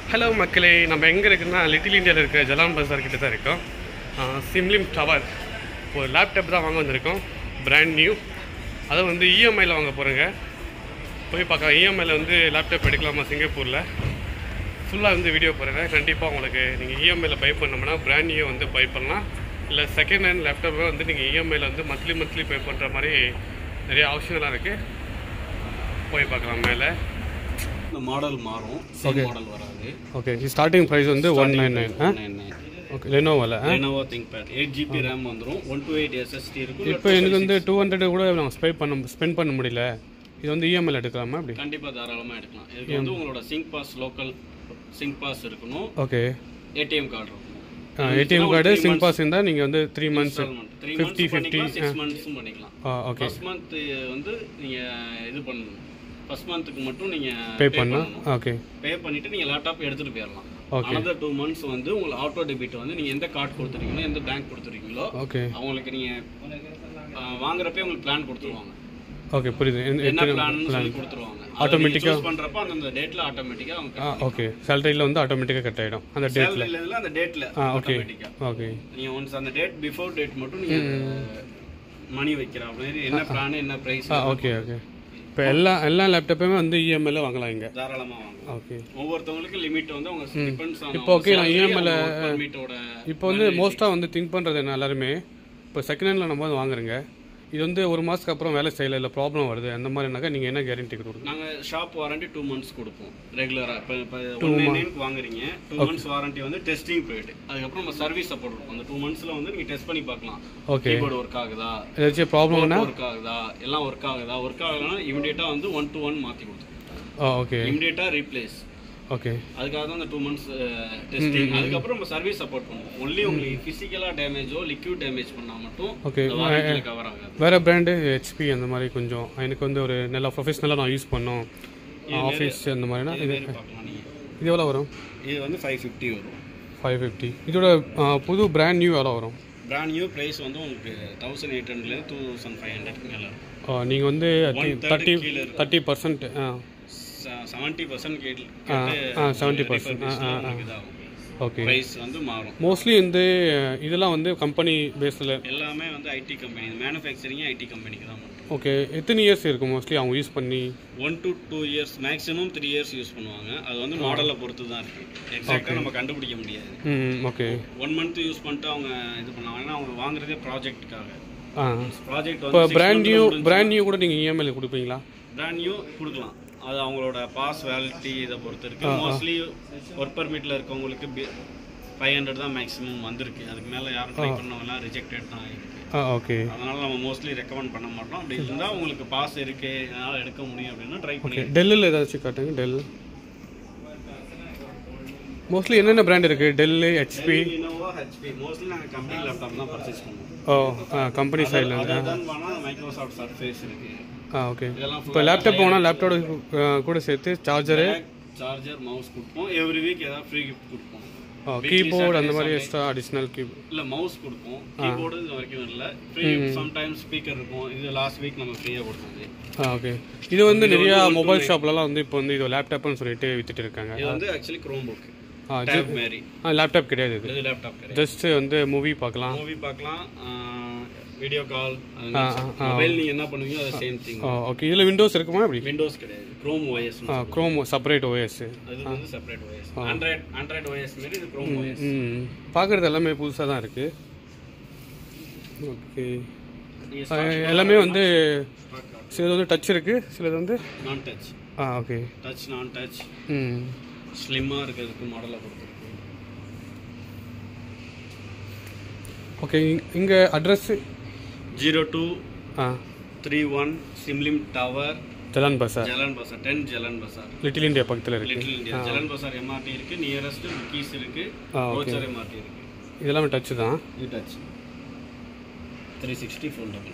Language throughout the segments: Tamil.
ஹலோ மக்களே, நம்ம எங்கே இருக்குன்னா லிட்டில் இந்தியாவில் இருக்க ஜலான் பஸார் கிட்ட தான் இருக்கோம். சிம்லிம் டவர் ஒரு லேப்டாப் தான் வாங்க வந்திருக்கோம், பிராண்ட் நியூ. அதை வந்து இஎம்ஐயில் வாங்க போகிறேங்க. போய் பார்க்கலாம் இஎம்ஐயில் வந்து லேப்டாப் எடுக்கலாமா சிங்கப்பூரில். ஃபுல்லாக வந்து வீடியோ போடுறேன். கண்டிப்பாக உங்களுக்கு நீங்கள் இஎம்ஐயில் பை பண்ணோம்னா பிராண்ட் நியூ வந்து பை பண்ணலாம். இல்லை செகண்ட் ஹேண்ட் லேப்டாப்பை வந்து நீங்கள் இஎம்ஐயில் வந்து மந்த்லி பே பண்ணுற மாதிரி நிறைய ஆப்ஷன்லாம் இருக்குது. போய் பார்க்கலாம். மேலே இந்த மாடல் மாறும், சேம் மாடல் வராது. ஓகே, ஸ்டார்டிங் ப்ரைஸ் வந்து 199. ஓகே, லெனோவோவில் லெனோவோ திங்க்பேட் 8GB RAM வந்துடும், 128 SSD இருக்கும். இப்போ எனக்கு வந்து 200 கூட நாங்கள் ஸ்பெண்ட் பண்ண முடியல. இது வந்து இஎம்ஐயில் எடுக்கலாமா? அப்படி கண்டிப்பாக தாராளமாக எடுக்கலாம். இதுக்கு வந்து உங்களோட Singpass, local Singpass இருக்கணும். ஓகே, ஏடிஎம் கார்டு இருக்கும். ஏடிஎம் கார்டு சிங்க் பாஸ் இருந்தால் நீங்கள் வந்து 3 months 50 6 months பண்ணிக்கலாம். ஓகே, ஃபர்ஸ்ட் மந்த் வந்து நீங்கள் இது பண்ணணும். ஃபர்ஸ்ட் மந்த்துக்கு மட்டும் நீங்கள் பே பண்ணணும். ஓகே, பே பண்ணிவிட்டு நீங்கள் லேப்டாப் எடுத்துகிட்டு போயிடலாம். ஓகே, another 2 months வந்து உங்களுக்கு ஆட்டோ டெபிட் வந்து நீங்கள் எந்த கார்டு கொடுத்துருக்கீங்களோ, எந்த பேங்க் கொடுத்துருக்கீங்களோ, ஓகே, அவங்களுக்கு நீங்கள் வாங்குறப்பே உங்களுக்கு பிளான் கொடுத்துருவாங்க. ஓகே, புரியுது. என்ன பிளான் சொல்லி கொடுத்துருவாங்க. ஆட்டோமேட்டிக்காக சூஸ் பண்ணுறப்ப அந்த டேட்டில் ஆட்டோமேட்டிக்காக அவங்க ஓகே, சேலரியில் வந்து ஆட்டோமேட்டிக்காக கட் ஆகிடும் அந்த டேட்டில். அந்த டேட்டில் ஓகே, ஆட்டோமேட்டிக்காக. ஓகே, நீங்கள் ஒன்ஸ் அந்த டேட் பிஃபோர் டேட் மட்டும் நீங்கள் மணி வைக்கிற மாதிரி என்ன பிளான் என்ன ப்ரைஸ். Okay, okay. இப்போ எல்லா லேப்டாப்புமே வந்து இஎம்ஐயில் வாங்கலாம் இங்கே. தாராளமாக வாங்கலாம். ஓகே, ஒவ்வொருத்தவங்களுக்கு லிமிட் வந்து அவங்க டிபெண்ட்ஸ் ஆன். இப்போ ஓகே, நான் இஎம்ஐயில் லிமிட்டோட இப்போ வந்து மோஸ்ட்டாக வந்து திங்க் பண்ணுறது என்ன எல்லாருமே, இப்போ செகண்ட் ஹேண்டில் நம்ம வந்து வாங்குறேங்க. இது வந்து ஒரு மாதத்துக்கு அப்புறம் வேலை செய்யலை, இல்லை ப்ராப்ளம் வருது, அந்த மாதிரினாக்கா நீங்கள் என்ன கேரண்டி கொடுக்குறீங்க? நாங்கள் ஷாப் வாரண்டி 2 months கொடுப்போம் ரெகுலராக. இப்போ 199 வாங்குறீங்க, 2 months வாரண்டி வந்து டெஸ்டிங் போயிட்டு அதுக்கப்புறம் நம்ம சர்வீஸ் சப்போர்ட் இருக்கும். அந்த 2 monthsல வந்து நீங்கள் டெஸ்ட் பண்ணி பார்க்கலாம். ஓகே, கீபோர்டு ஒர்க் ஆகுதா, ஏதாச்சும் ப்ராப்ளம்னா ஒர்க் ஆகுதா, எல்லாம் ஒர்க் ஆகலைன்னா இமிடியேட்டாக வந்து 1 to 1 மாற்றி கொடுத்துருவோம். ஓகே, இமிடியேட்டாக ரீப்ளேஸ். ஓகே, அதுக்காக தான் அந்த 2 months டெஸ்டிங். அதுக்கப்புறம் நம்ம சர்வீஸ் சப்போர்ட் பண்ணுவோம். ஒன்லி உங்களுக்கு ஃபிசிக்கலாக டேமேஜோ லிக்விட் டேமேஜ் பண்ணால் மட்டும் ஓகே. கவர் ஆகாது. வேறு பிராண்டு ஹெச்பி அந்த மாதிரி கொஞ்சம் எனக்கு வந்து ஒரு நல்லா ப்ரொஃபஷ்னலாக நான் யூஸ் பண்ணோம், ஆஃபீஸ் அந்த மாதிரினா இது பார்க்கலாம். நீங்கள் இது எவ்வளோ வரும்? இது வந்து 550 வரும். 550. இதோட புது பிராண்ட் நியூ எவ்வளோ வரும்? பிராண்ட் நியூ ப்ரைஸ் வந்து உங்களுக்கு 1800 2500 மேலே இருக்கும். நீங்கள் வந்து 30% 70% 70%. ஓகே, ப்ரைஸ் வந்து மாறும். மோஸ்ட்லி வந்து இதெல்லாம் வந்து கம்பெனி பேஸில் எல்லாமே வந்து ஐடி கம்பெனி, மேனுஃபேக்சரிங் ஐடி கம்பெனிக்கு தான் மட்டும். ஓகே, எத்தனை இயர்ஸ் இருக்கும் மோஸ்ட்லி அவங்க யூஸ் பண்ணி? 1 to 2 years, maximum 3 years use பண்ணுவாங்க. அது வந்து மாடலை பொறுத்து தான் இருக்குது. எக்ஸாக்டாக நம்ம கண்டுபிடிக்க முடியாது. ஓகே, 1 month யூஸ் பண்ணிட்டு அவங்க இது பண்ணுவாங்க. ஏன்னா அவங்க வாங்குறதே ப்ராஜெக்ட்டுக்காக. ப்ராஜெக்ட் இப்போ வந்து பிராண்ட் நியூ கூட நீங்கள் இஎம்ஐயில் கொடுப்பீங்களா? பிராண்ட் நியூ கொடுக்கலாம். அது அவங்களோட பாஸ் வேலிட்டி இதை பொறுத்து இருக்குது. மோஸ்ட்லி ஒர்க் பர்மிட்டில் இருக்கவங்களுக்கு 500 தான் மேக்ஸிமம் வந்திருக்கு. அதுக்கு மேலே யாரும் ட்ரை பண்ணவங்கலாம் ரிஜெக்டட் தான் இருக்குது. ஓகே, அதனால் நம்ம மோஸ்ட்லி ரெக்கமெண்ட் பண்ண மாட்டோம். அப்படி இருந்தால் உங்களுக்கு பாஸ் இருக்குது, என்னால் எடுக்க முடியும் அப்படின்னா ட்ரை பண்ணி. டெல்லில் ஏதாச்சும் காட்டுங்க. டெல் மோஸ்ட்லி என்னென்ன பிராண்ட் இருக்குது? Dell, HP, Lenovo, HP. Mostly நாங்கள் கம்பெனி லேப்டாப் தான் பர்ச்சேஸ் பண்ணுவோம். கம்பெனி சைடில் இருந்து தான் பண்ணால் மைக்ரோசாஃப்ட் சர்ஃபேஸ் இருக்குது. ஓகே. இப்போ லேப்டாப் போனால் லேப்டாப் கூட சேர்த்து சார்ஜர், மவுஸ் கொடுப்போம். எவ்ரி வீக் ஏதாவது ஃப்ரீ கிஃப்ட் கொடுப்போம். கீபோர்டு அந்த மாதிரி எக்ஸ்ட்ரா அடிஷ்னல் கீபோர்டு இல்லை மவுஸ் கொடுப்போம். கீபோர்டு இது வரைக்கும் இல்லை. ஃப்ரீ சம்டைம்ஸ் ஸ்பீக்கர் இருக்கும். இது லாஸ்ட் வீக் நம்ம ஃப்ரீயாக கொடுத்தது. ஓகே. இது வந்து நிறையா மொபைல் ஷாப்லலாம் வந்து இப்போ வந்து இது லேப்டாப்னு சொல்லிட்டு வித்துட்டு இருக்காங்க. இது வந்து ஆக்சுவலி க்ரோம் புக் மாதிரி. லேப்டாப் கிடையாது, இது லேப்டாப் கிடையாது. ஜஸ்ட் வந்து மூவி பார்க்கலாம், வீடியோ கால், மொபைல் நீங்கள் என்ன பண்ணுவீங்க அது சேம் திங். ஓகே. இதில் விண்டோஸ் இருக்குமா? அப்படி விண்டோஸ் கிடையாது. Chrome OS. Chrome separate OS. அது வந்து செப்பரேட் ஓஎஸ். ஆண்ட்ராய்டு ஓஎஸ் மாதிரி இது க்ரோம் ஓஎஸ். பார்க்குறது எல்லாமே புதுசாக தான் இருக்குது. ஓகே, எல்லாமே வந்து சிலது வந்து டச் இருக்குது, சிலது வந்து non touch. Okay. Touch, non touch, ஸ்லிம்மாக இருக்கிறதுக்கு மாடலை கொடுத்துருக்கு. ஓகே. இங்கே address 0231 Sim Lim tower, Jalan Besar. 10 Jalan Besar, Little India பக்கத்தில் இருக்குது. Little India Jalan Besar MRT இருக்குது. நியரஸ்ட் புக்கீஸ் இருக்குது. ரோச்சர் எம்ஆர்டி இருக்குது. இதெல்லாமே டச்சு தான். இது டச் 360 ஃபோல்டபிள்.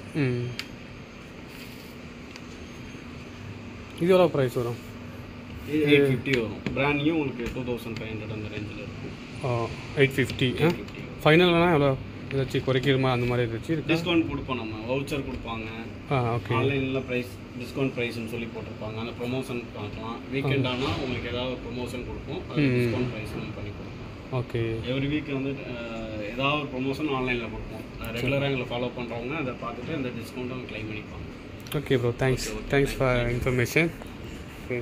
இது எவ்வளோ ப்ரைஸ் வரும்? இது 850 வரும். பிராண்ட் நியூ உங்களுக்கு 2500 அந்த ரேஞ்சில் இருக்கும். 850. ஃபைனல்னா எவ்வளோ? ஏதாச்சும் குறைக்கிறமா அந்த மாதிரி ஏதாச்சும் டிஸ்கவுண்ட் கொடுப்போம். நம்ம வவுச்சர் கொடுப்பாங்க. ஓகே. ஆன்லைனில் ப்ரைஸ் டிஸ்கவுண்ட் ப்ரைஸ்னு சொல்லி போட்டிருப்பாங்க. அந்த ப்ரொமோஷன் பார்க்கலாம். வீக்கெண்ட் ஆனால் உங்களுக்கு ஏதாவது ப்ரொமோஷன் கொடுப்போம், அது டிஸ்கவுண்ட் ப்ரைஸ் நம்ம பண்ணி கொடுப்போம். ஓகே. எவ்ரி வீக் வந்து ஏதாவது ஒரு ப்ரொமோஷன் ஆன்லைனில் கொடுப்போம். ரெகுலராக எங்களை ஃபாலோ பண்ணுறவங்க அதை பார்த்துட்டு அந்த டிஸ்கவுண்ட்டை அவங்க க்ளைம் பண்ணிப்பாங்க. Okay bro, thanks for information. Okay.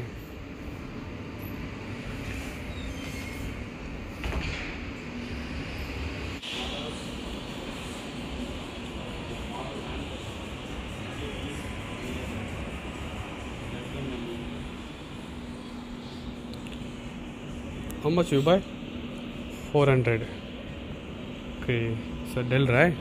How much you buy? 400. Okay, so Dell, right?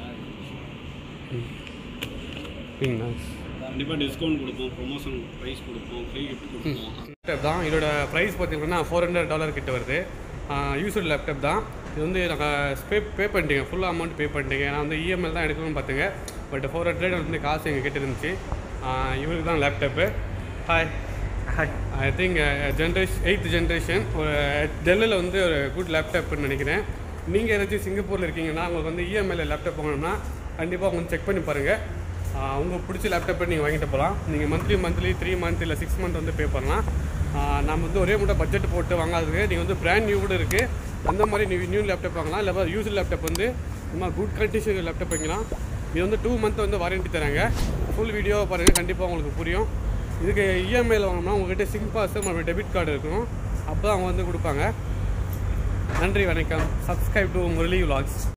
Nice. கண்டிப்பாக டிஸ்கவுண்ட் கொடுப்போம், ப்ரொமோஷன் ப்ரைஸ் கொடுப்போம், ஃப்ரீ கிஃப்ட் கொடுப்போம். லேப்டாப் தான் இதோட ப்ரைஸ் பார்த்தீங்கன்னா $400 கிட்ட வருது. யூஸ்டு லேப்டாப் தான் இது. வந்து நாங்கள் பே பண்ணிட்டீங்க, ஃபுல் அமௌண்ட் பே பண்ணிட்டீங்க. நான் வந்து இஎம்ஐ தான் எடுக்கணும்னு பார்த்துங்க. பட் 400 வந்து காசு எங்கள் கிட்ட இருந்துச்சு. இவருக்கு தான் laptop. Hi. I think 8th generation ஒரு டெல்லில் வந்து ஒரு குட் லேப்டாப்னு நினைக்கிறேன். நீங்கள் ஏதாச்சும் சிங்கப்பூரில் இருக்கீங்கன்னா உங்களுக்கு வந்து இஎம்ஐயில் லேப்டாப் வாங்கணும்னா கண்டிப்பாக அவங்க செக் பண்ணி பாருங்கள். உங்களுக்கு பிடிச்ச லேப்டாப்பை நீங்கள் வாங்கிட்டு போகலாம். நீங்கள் மந்த்லி 3 மந்த் இல்லை 6 மந்த் வந்து பே பண்ணலாம். நம்ம வந்து ஒரே மட்டும் பட்ஜெட் போட்டு வாங்காததுக்கு நீங்கள் வந்து பிராண்ட் நியூ கூட இருக்குது. அந்த மாதிரி நியூ லேப்டாப் வாங்கலாம். இல்லை யூஸ்டு லேப்டாப் வந்து நம்ம குட் கண்டிஷன் லேப்டாப் வாங்கலாம். இது வந்து 2 மந்த் வந்து வாரண்ட்டி தராங்க. ஃபுல் வீடியோவை பாருங்கள், கண்டிப்பாக உங்களுக்கு புரியும். இதுக்கு இஎம்ஐயில் வாங்கினோம்னா உங்கள்கிட்ட சிங் பாஸ் மற்றும் டெபிட் கார்டு இருக்கணும். அப்போ தான் அவங்க வந்து கொடுப்பாங்க. நன்றி, வணக்கம். Subscribe to Murali vlogs.